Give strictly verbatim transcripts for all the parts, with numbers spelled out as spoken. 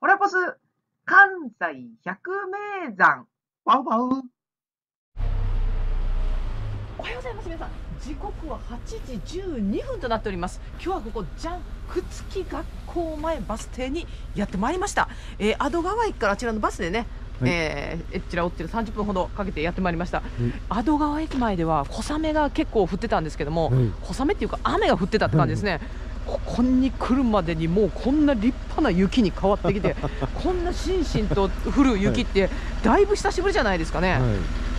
ホラポス関西百名山。ワウワウ。 おはようございます。皆さん、時刻ははちじじゅうにふんとなっております。今日はここジャンくつき学校前バス停にやってまいりました。えー、阿戸川駅からあちらのバスでね、はい、えー、えちらおってるさんじゅっぷんほどかけてやってまいりました。はい、阿戸川駅前では小雨が結構降ってたんですけども、はい、小雨っていうか雨が降ってたって感じですね。はい、ここに来るまでにもうこんな立派な雪に変わってきてこんなしんしんと降る雪ってだいぶ久しぶりじゃないですかね。はいはい、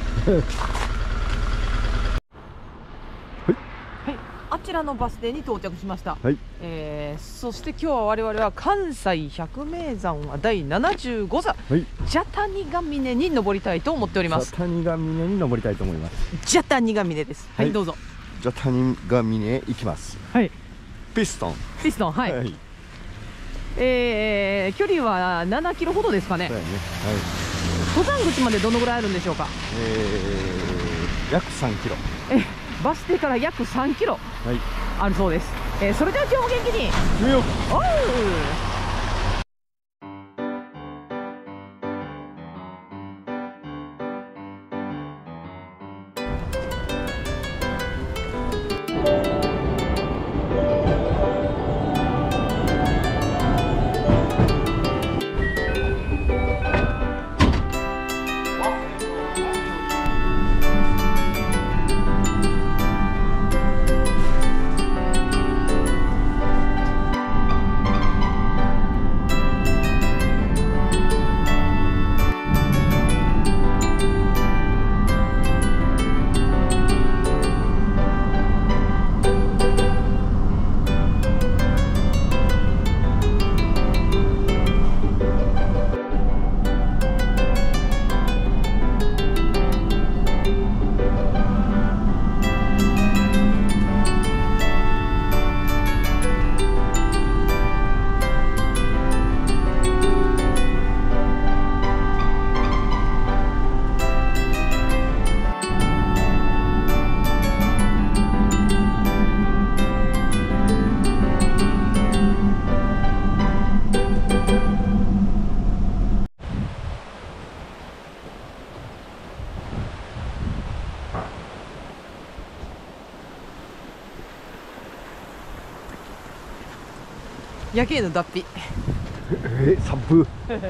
あちらのバス停に到着しました。はい、えー、そして今日は我々は関西百名山はだいななじゅうござ、はい、蛇谷ヶ峰に登りたいと思っております。 蛇谷ヶ峰に登りたいと思います。 蛇谷ヶ峰です。はい、はい、どうぞ。 蛇谷ヶ峰へ行きます。はい、ピストンピストン、はい、はい、えー、距離はななキロほどですかね。そうやね、はい、登山口までどのぐらいあるんでしょうか。 えー、約さんキロ。 えバス停から約さんキロあるそうです。はい、えー、それでは今日も元気におう。夜景の脱皮えー、寒風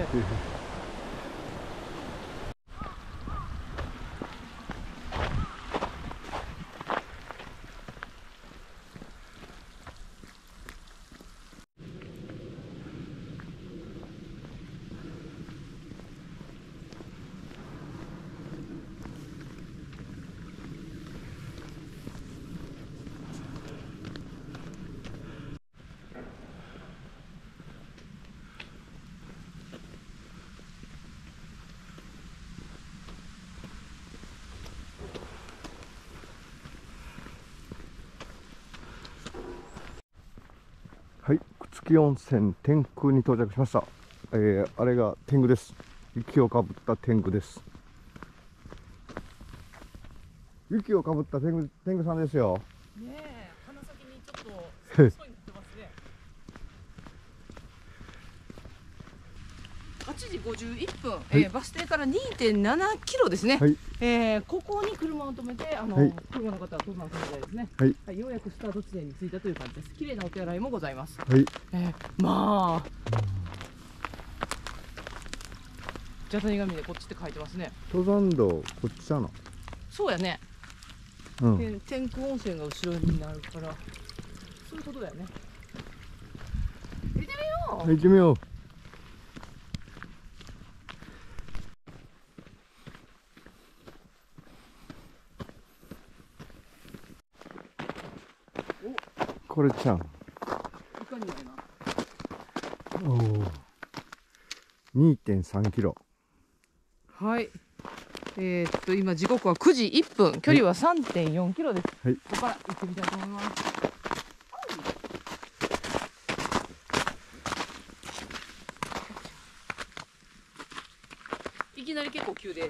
はい、朽木温泉天空に到着しました。えー、あれが天狗です。雪をかぶった天狗です。雪をかぶった天狗、天狗さんですよ。 ねえ、鼻先にちょっとそうになってますね。はちじごじゅういっぷん、はい、えー、バス停から にてんななキロですね。はい、えー、ここに車を止めて、あの、はい、車の方は登山するみたいですね。はい、はい、ようやくスタート地点に着いたという感じです。綺麗なお手洗いもございます。はい、えー、まあ。蛇谷ヶ峰こっちって書いてますね。 登山道こっちだな。 そうやね。うん、天空温泉が後ろになるから、そういうことだよね。行ってみよう。 行ってみよう。これちゃん。 いかにもな。 おお。にてんさんキロ。 はい。えー、っと今時刻はくじいっぷん、距離は さんてんよんキロです。はい。ここから行ってみたいと思います。いきなり結構急です。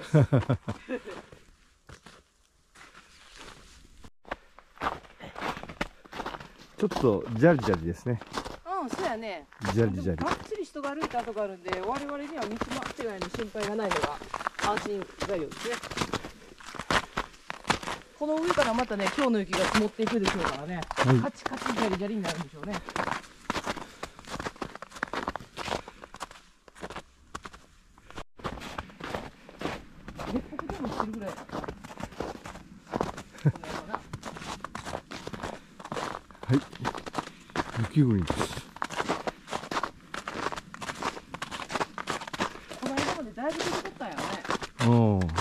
ちょっとジャリジャリですね。 うん、そうやね。 ジャリジャリ。 がっつりし人が歩いた跡があるんで、我々には道間違いの心配がないのが安心材料ですね。この上からまたね、今日の雪が積もっていくでしょうからね、 はい、 カチカチジャリジャリになるんでしょうね。鉄砲でもしてるぐらいだからこの山な。 はい、雪国です。 この間までだいぶ出てこったんやろね。 おー、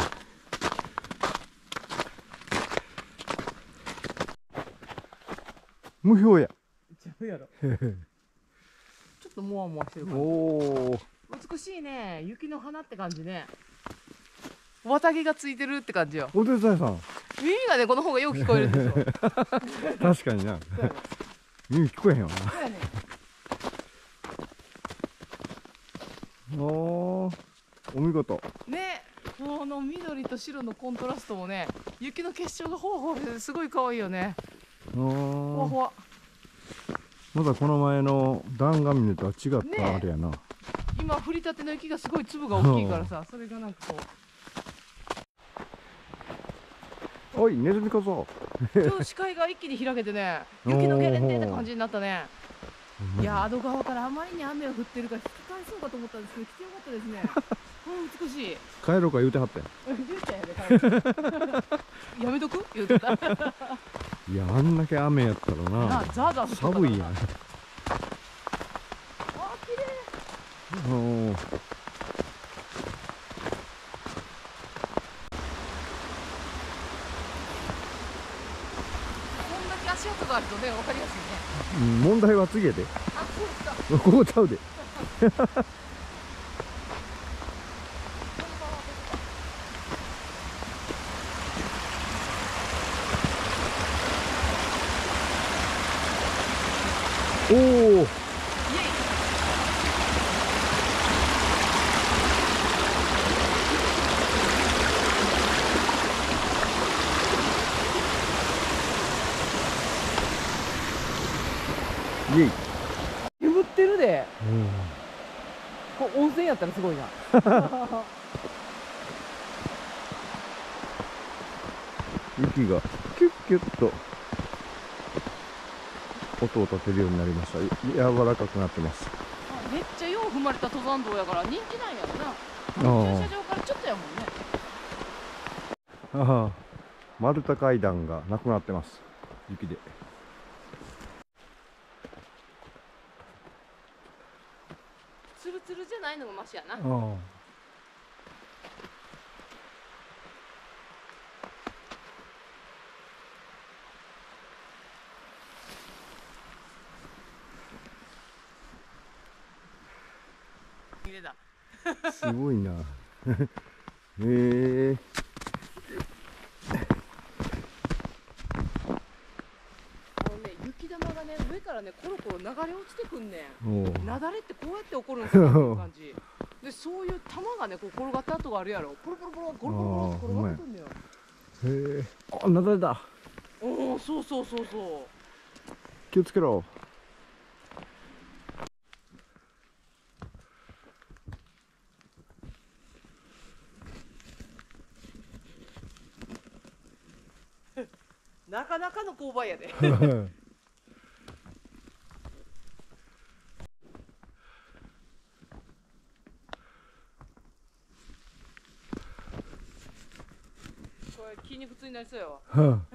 無表や。 ちゃうやろ。ちょっともわもわしてる感じ。 おお、 美しいね、雪の花って感じね。綿毛がついてるって感じよ。 お手伝いさん。 耳がね、この方がよく聞こえるんですよ。 確かにな。耳聞こえへんわな。 そうやね。 おー、お見事。 ね、この緑と白のコントラストもね、雪の結晶がほわほわしてすごい可愛いよね。ほわおー、 ほわ。 まだこの前の弾丸峰とは違ったあれやな。 今降りたての雪がすごい粒が大きいからさ、それがなんかこう。 おい、ネズミこそ。 今日視界が一気に開けてね、雪のゲレンデって感じになったね。いや、アド川からあまりに雨が降ってるから引き返そうかと思ったんですけど、来てよかったですね。うん、美しい。 帰ろうか言うてはったやん。 言うたんやで、やめとく言うてた。 いや、あんだけ雨やったらななあ、ザーザー降ってたから寒いやん。 あ、綺麗。 おー、 こんだけ足跡があるとね、わかりやすいね。 うん問題は次やで。 あ、そうですか。 ここちゃうで。おお、 イエイ。 イエイ。 眠ってるで。 うんこれ温泉やったらすごいな。 雪がキュッキュッと音を立てるようになりました。柔らかくなってます。 あ、めっちゃよう踏まれた登山道やから人気なんやろな。駐車場からちょっとやもんね。 ああ、丸太階段がなくなってます。雪で。 ツルツルじゃないのがマシやな。 ああ。 綺麗だ。 すごいな。へえ。 あのね、雪玉がね、上からね、コロコロ流れ落ちてくんねん。 おお。 雪崩ってこうやって起こるんかなっていう感じ。で、そういう玉がね、こう転がった跡があるやろ。ポロポロポロ、コロコロコロって転がってくんねんよ。 へえ。あ、なだれだ。 おお、そうそうそうそう。 気をつけろ。 なかなかの勾配やで。これ筋肉痛になりそうやわ。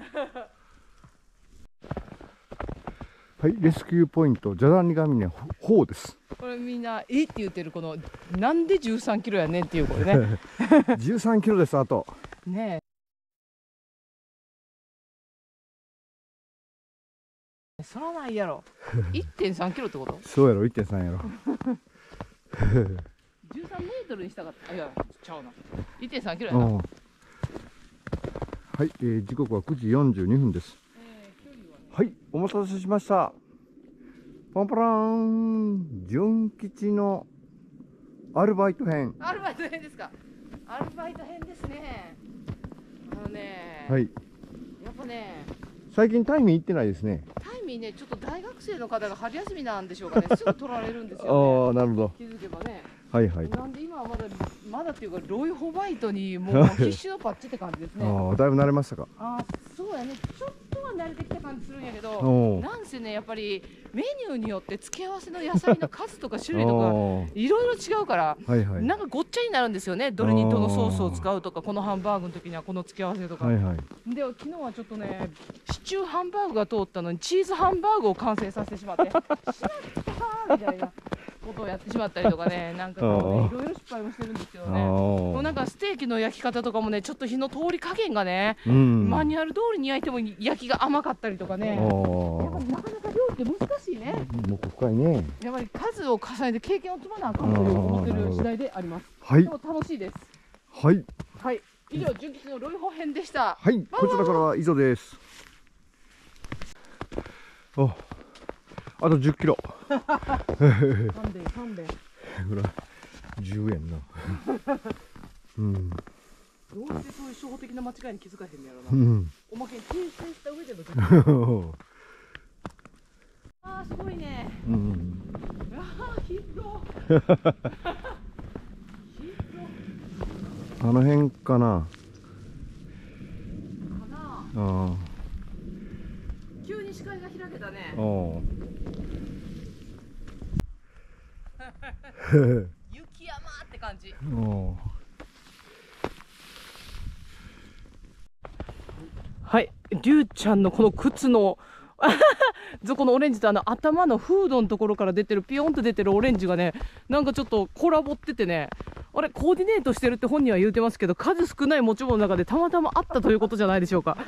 はい、レスキューポイント、じゃらにが峰ほうです。 これみんなえって言ってるこのなんでじゅうさんキロやねんっていうこれね。 じゅうさんキロです。あと。 ねえ。そらないやろ。いってんさんキロってこと？ そうやろ、いってんさんやろ。 じゅうさんメートルにしたかった。いや、ちゃうな。いってんさんキロやな。 うん、はい、えー、時刻はくじよんじゅうにふんです。 えー距離はね、 はい、お待たせしました。パンパラーン、純吉のアルバイト編。 アルバイト編ですか。アルバイト編ですね。あのね、 はい、 やっぱね、 最近タイミー行ってないですね。 タイミーね、ちょっと大学生の方が春休みなんでしょうかね、すぐ取られるんですよ、ね。 ああ、なるほど。 気づけばね。 はいはい。 なんで今はまだ、まだっていうか、ロイホバイトにもう必死のパッチって感じですね。 ああ、だいぶ慣れましたか。 ああ、そうやね、ちょっとは慣れてきた感じするんやけど、 おーなんせね、やっぱりメニューによって付け合わせの野菜の数とか種類とか、 おーいろいろ違うから、 はいはい。 なんかごっちゃになるんですよね、ドルニットのソースを使うとか、このハンバーグの時にはこの付け合わせとか。 はいはい。 で、昨日はちょっとね、シチューハンバーグが通ったのに、チーズハンバーグを完成させてしまって、しまったーみたいなことをやってしまったりとかね、なんかこうね、いろいろ失敗もしてるんですけどね。もうなんかステーキの焼き方とかもね、ちょっと火の通り加減がね、 うん。 マニュアル通りに焼いても焼きが甘かったりとかね。やっぱおりなかなか料理って難しいね。 ー、奥深いね。 やっぱり数を重ねて経験を積まなあかんという思ってる次第であります。 はいでも楽しいです。 はいはい。以上、純吉のロイホ編でした。 はい、こちらからは以上です。あ、あとじゅっキロ。 勘弁、勘弁。 ほら、じゅうえんな。うん。 どうしてそういう初歩的な間違いに気づかへんのやろうな。 ん。 おまけに訂正した上での。ああ、すごいね。 うん。 ああ、広あの辺かな。 かな。 あ急に視界が開けたね。 あ。お雪山って感じ。 お。 はい、りゅうちゃんのこの靴のこのオレンジとあの頭のフードのところから出てるピヨンと出てるオレンジがね、なんかちょっとコラボっててね、あれコーディネートしてるって本人は言うてますけど、数少ない持ち物の中でたまたまあったということじゃないでしょうか。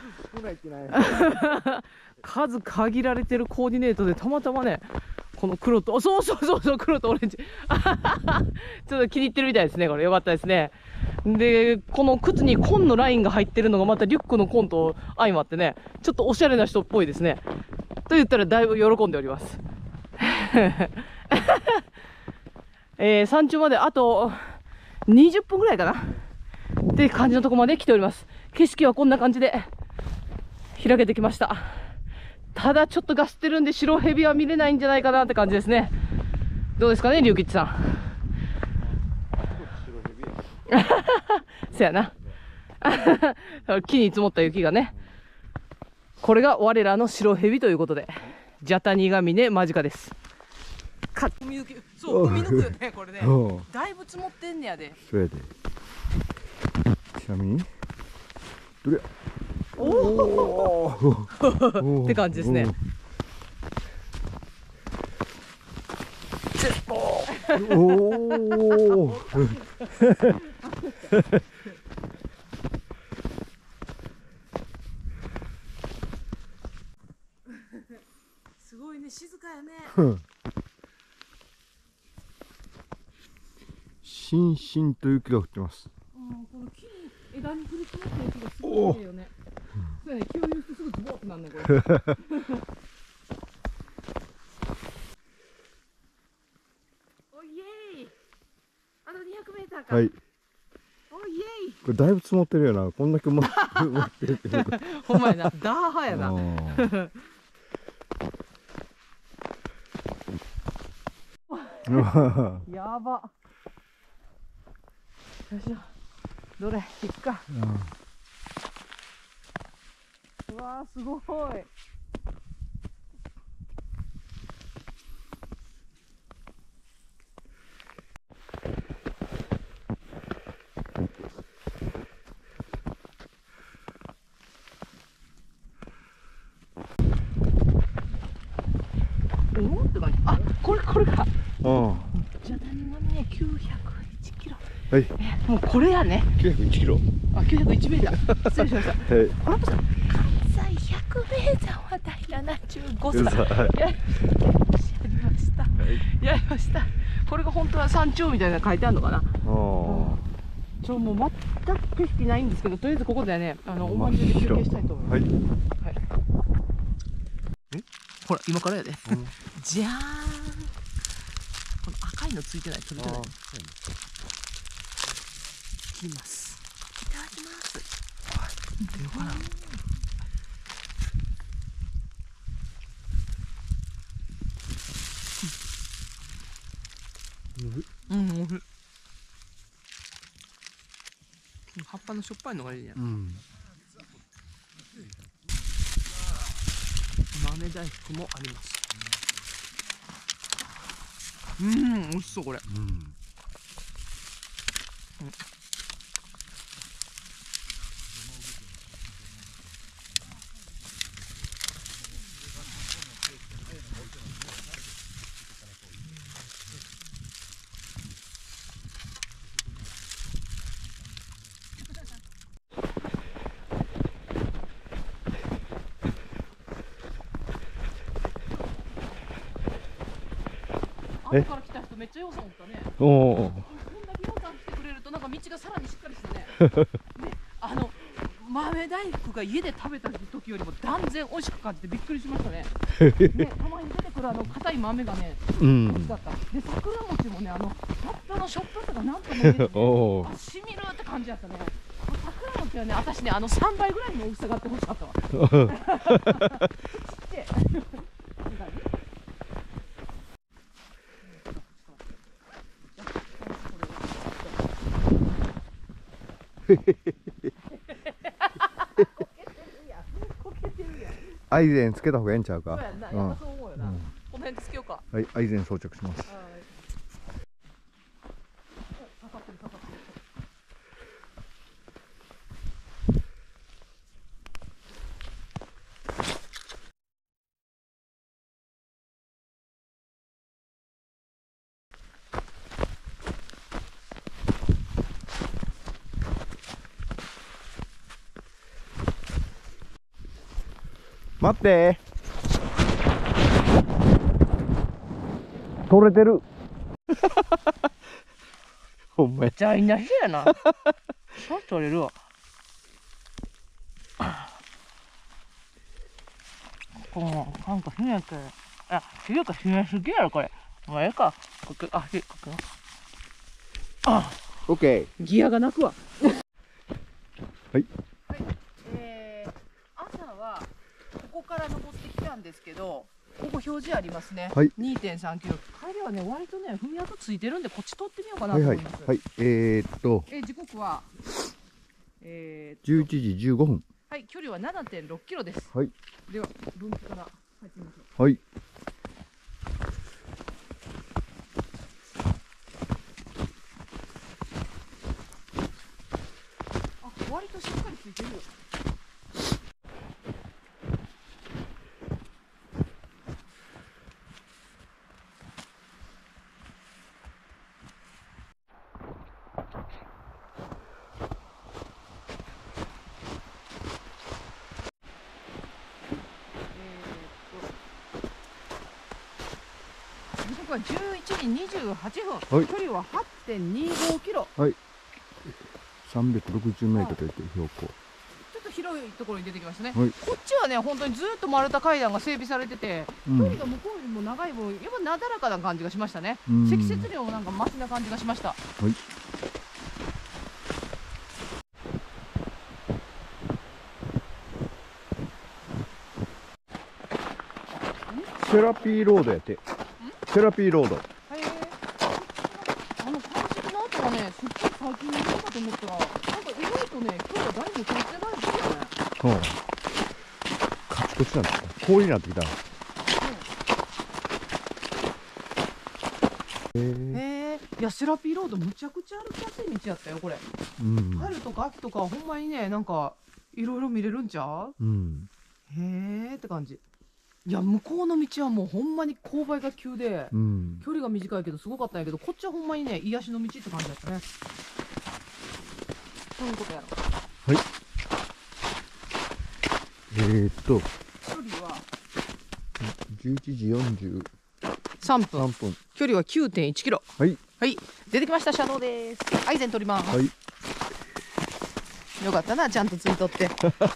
数限られてるコーディネートでたまたまね、この黒と、そうそうそうそう、黒とオレンジちょっと気に入ってるみたいですね。これよかったですね。で、この靴に紺のラインが入ってるのがまたリュックの紺と相まってね、ちょっとおしゃれな人っぽいですね。と言ったらだいぶ喜んでおりますえー、山頂まであとにじゅっぷんぐらいかなって感じのとこまで来ております。景色はこんな感じで開けてきました。ただちょっとガスってるんで白蛇は見れないんじゃないかなって感じですね。どうですかね、龍吉さん。そやな木に積もった雪がね、これが我らの白蛇ということで、ジャタニガミネ間近です。か海抜け、そう海抜くよねこれね。だいぶ積もってんねやで。 そうやで。ちなみにどれ。 おおって感じですね。 おおすごいね、静かやね。 しんしんと雪が降ってます。 うん、この木に枝に降り積もった雪がすごい綺麗よね。そうやね、共有してすぐズボーってなんねこれ。おイエーイ。あとにひゃくメーターか。 はい。 おイエーイ。 これだいぶ積もってるよな。こんだけ持ってるけど。 ほんまやな、ダーハやな。やば。よいしょ。どれ、行くか。うわー、すごい。おおって感じ。あ、これこれか。じゃあ何がね、きゅうひゃくいちキロ。 はい。 え、もうこれやね。 きゅうひゃくいちキロ。 あ、きゅうひゃくいちメーター。失礼しました。 はい。 あら、関西ひゃくメーターは第ななじゅうごさい。やりました。やりました。これが本当は山頂みたいなの書いてあるのかな。ああ。ちょ、もう全く景色ないんですけど、とりあえずここでね、あのおまんじゅうで休憩したいと思います。はい。はい。え？ほら、今からやで。じゃーん。この赤いのついてない、取れてない。切ります。いただきます。どうかな。 うん、おいしい。葉っぱのしょっぱいのがいいね。 うん。 豆大福もあります。うん、美味しそうこれ。 うん。 うん、後から来た人めっちゃ予算おったね。 おお。 こんだけ予算してくれるとなんか道がさらにしっかりしたね。ね、あの豆大福が家で食べた時よりも断然美味しく感じてびっくりしましたね。ね、たまに出てくるあの硬い豆がね、 うん。 美味しかった。で、桜餅もね、あの葉っぱのしょっぱさがなんとも言えず、ね、 おお。 あ、しみるって感じだったね。桜餅はね、私ね、あのさんばいぐらいの大きさがあってほしかったわ。ちっちゃい。 アイゼンつけた方がええんちゃうか。 そうやんな、やっぱそう思うよな。 うん、 この辺つけようか。 はい、アイゼン装着します。 はい。刺さってる刺さってる。 待って。取れてる。ほんまや。 じゃあいなしやな。そう取れるわ。このなんかひねけ。あ、ひねかひねすぎやろこれ。まあええか。ここあ、ひここ。あ、 オッケー。 ギアがなくわ。 はい。 はい。えー、朝はここから登ってきたんですけど、ここ表示ありますね。 はい。 にてんさんキロ。帰りはね、割とね、踏み跡ついてるんで、こっち通ってみようかなとはいはい思います。 はい。えー、っと。 えー、時刻は。えー、 じゅういちじじゅうごふん。 はい、距離は ななてんろっキロです。 はい。 では、分岐から入ってみましょう。 はい。 あ、割としっかりついてるよ。時刻はじゅういちじにじゅうはちふん、はい、距離は はちてんにごキロ。 はい。さんびゃくろくじゅうメートルという標高。 ちょっと広いところに出てきましたね。 はい、 こっちはね、本当にずっと丸太階段が整備されてて、うん、距離が向こうよりも長い分、やっぱなだらかな感じがしましたね。積雪量もなんかマシな感じがしました。はい。 セラピーロードやって。セラピーロード。へえ。あの鑑識の後はね、すっごい最近に出たと思ったら、なんか意外とね、今日は誰も取ってないですよね。 うん。カチコチなんだ。氷になってきた。うん、へえ。いや、セラピーロードむちゃくちゃ歩きやすい道やったよ、これ。うん、春とか秋とか、ほんまにね、なんか、いろいろ見れるんちゃう。うん。へえって感じ。いや、向こうの道はもうほんまに勾配が急で、うん、距離が短いけどすごかったんやけど、こっちはほんまにね、癒しの道って感じだったね。そういうことやろ。 はい。えー、っと距離はじゅういちじよんじゅうさんぷん。 さんぷん。 距離は きゅうてんいちキロ。 はい。 はい。出てきました、車道です。アイゼン取ります。はい。よかったな、ちゃんとついとって。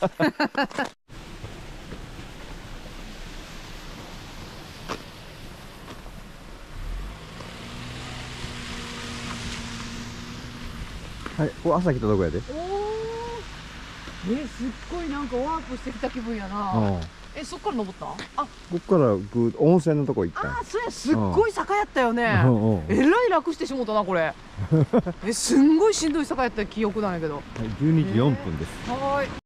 はい、ここ朝来たとこやで。 おお。え、すっごいなんかワープしてきた気分やな。 え、そっから登ったん？あ、 こっからぐ温泉のとこ行ったん。 あー、それすっごい坂やったよね。 うんうんえらい楽してしもうたなこれ。え、すんごいしんどい坂やった記憶なんやけど。 はい、じゅうにじよんぷんです。 はーい。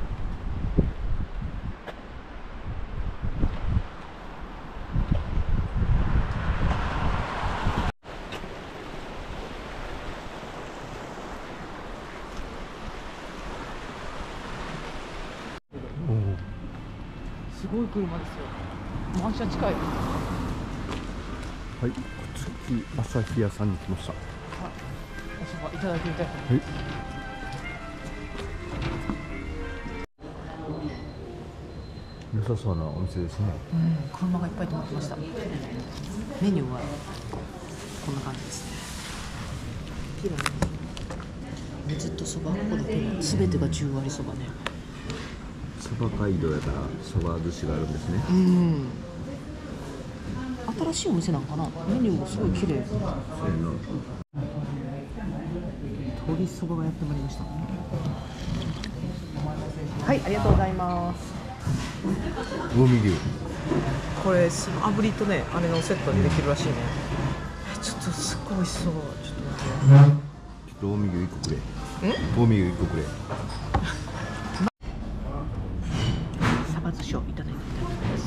すごい車ですよ。満車近い。 はい、月朝日屋さんに来ました。 おそばいただいてみたいと思います。 良さそうなお店ですね。 うん、車がいっぱい止まってました。メニューはこんな感じですね。ピラフ、ずっとそば粉だけど、すべてがじゅう割そばね。 そば街道やからそば寿司があるんですね。 うん。新しいお店なんかな。メニューもすごい綺麗。 そうやな。 鶏そばがやってまいりました。はい、ありがとうございます。 近江牛。 これ炙りとね、あれのセットでできるらしいね。え、ちょっとすっごい美味しそう。ちょっと待って。 ちょっと近江牛一個くれ。近江牛一個くれ。 サバ寿司をいただいてみたいと思います。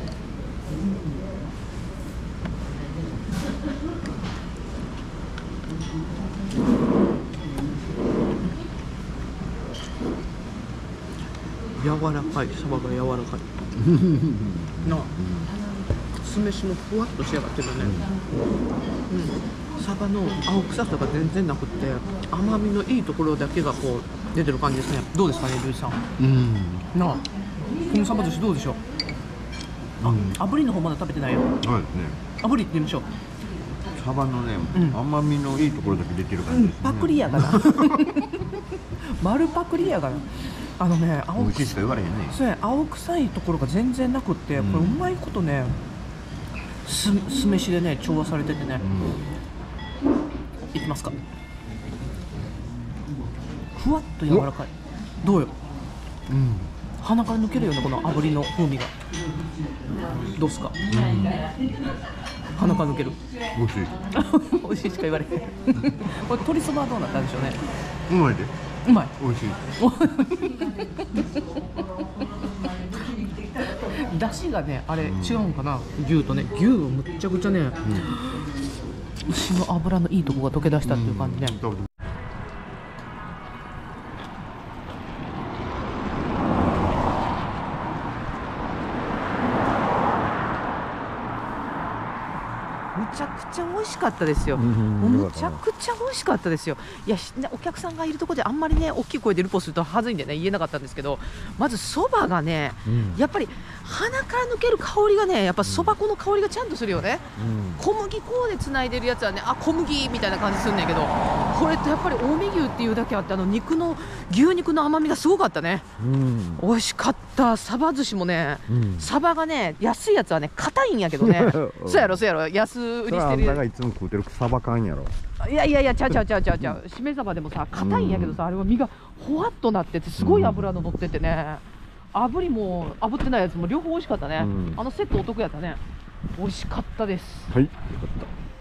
柔らかい、サバが柔らかい。なあ、酢飯もふわっと仕上がってるね。うん、サバの青臭さが全然なくって、甘みのいいところだけがこう出てる感じですね。どうですかね、ルイさん。 うん。 なあ、このサバ寿司どうでしょう。あ、炙りの方まだ食べてないよ。 そうですね。 炙りって言いましょう。 サバのね、 うん甘みのいいところだけ出てる感じですね。 パクリやがな。丸パクリやがな。あのね、青美味しいしか言われへんね。 そうや、青臭いところが全然なくって、 うんこれうまいことね、酢酢飯でね調和されててね。いきますか。ふわっと柔らかい。どうよ。 うん。うん。 鼻から抜けるよね、この炙りの風味が。どうすか。鼻から抜ける。 美味しい。 美味しいしか言われへん。これ鶏そばはどうなったんでしょうね。 うまいで。 うまい。 美味しい。 出汁がね、あれ違うんかな、牛とね、牛はむっちゃくちゃね、牛の脂のいいとこが溶け出したっていう感じね。むちゃくちゃ美味しかったですよ。むちゃくちゃ美味しかったですよ。いや、お客さんがいるところであんまりね大きい声でルポするとはずいんでね言えなかったんですけど、まずそばがね、うん、やっぱり鼻から抜ける香りがね、やっぱそば粉の香りがちゃんとするよね。うん、小麦粉でつないでるやつはね、あ、小麦みたいな感じするんだけど、これってやっぱり近江牛っていうだけあって、あの肉の牛肉の甘みがすごかったね。うん、美味しかった。サバ寿司もね、うん、サバがね安いやつはね硬いんやけどね。そうやろそうやろ、安売りしてる。 あんたがいつも食うてるサバ缶やろ。 いやいやいや、ちゃうちゃうちゃうちゃうちゃう、しめ鯖でもさ硬いんやけどさ、あれは身がほわっとなっててすごい脂の乗っててね、炙りも炙ってないやつも両方美味しかったね。あのセットお得やったね。美味しかったです。 はい、よかった。